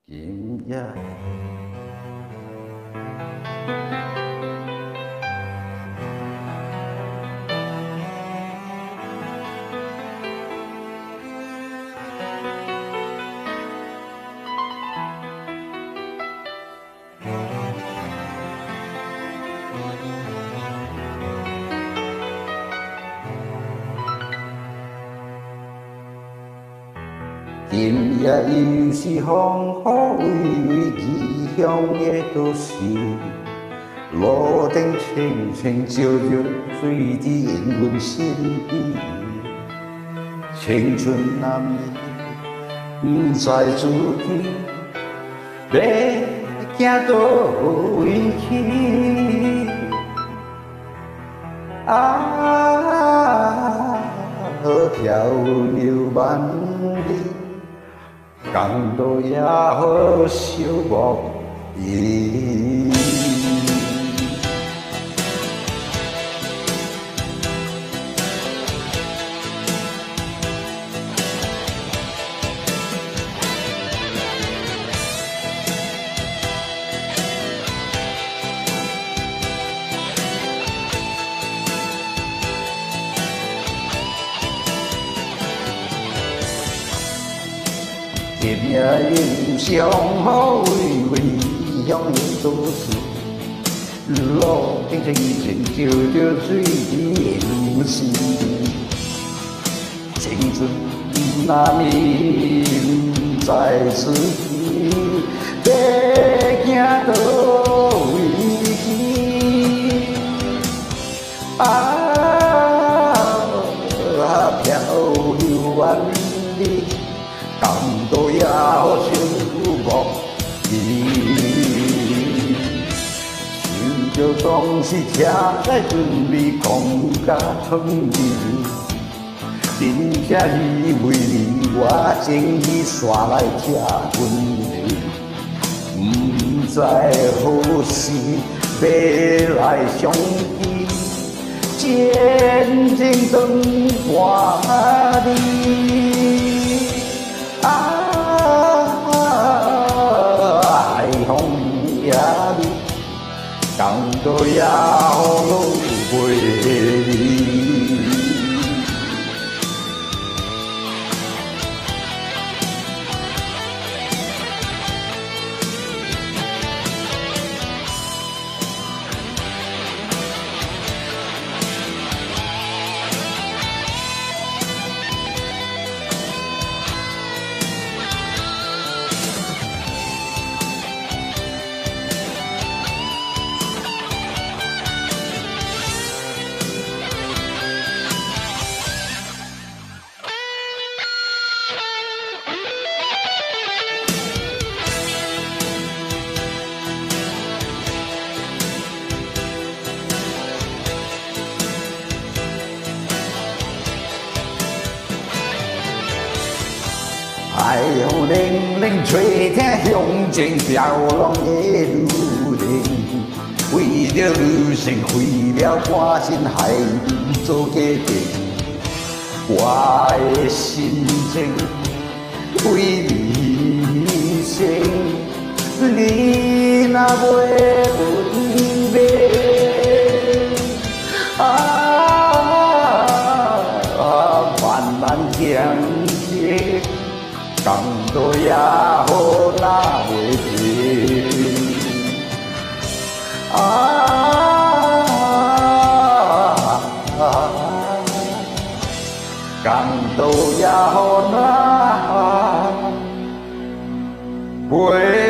今夜今夜又是风雨微微，异乡的都市，路灯清清照着水滴引阮心意。青春难眠，不知自己要行倒位去。漂流万里。港都也好寂寞意。今夜又是风雨微微，异乡的都市，路灯清清照着水滴如丝。青春难眠，不知自己要行倒位去。漂流万里。港都也好寂寞意，想着当时车来准备讲甲春日，真正以为你我情意煞来吃阮你，不知何时要来相见，渐渐长半里。海风也离，港都也好路袂离。海风冷冷吹听乡间飘浪的路灯，为着女性费了半生海边做家庭，我的心情为你生，你若袂分别，万难相识。港都也好拿袂平，港都也好拿袂。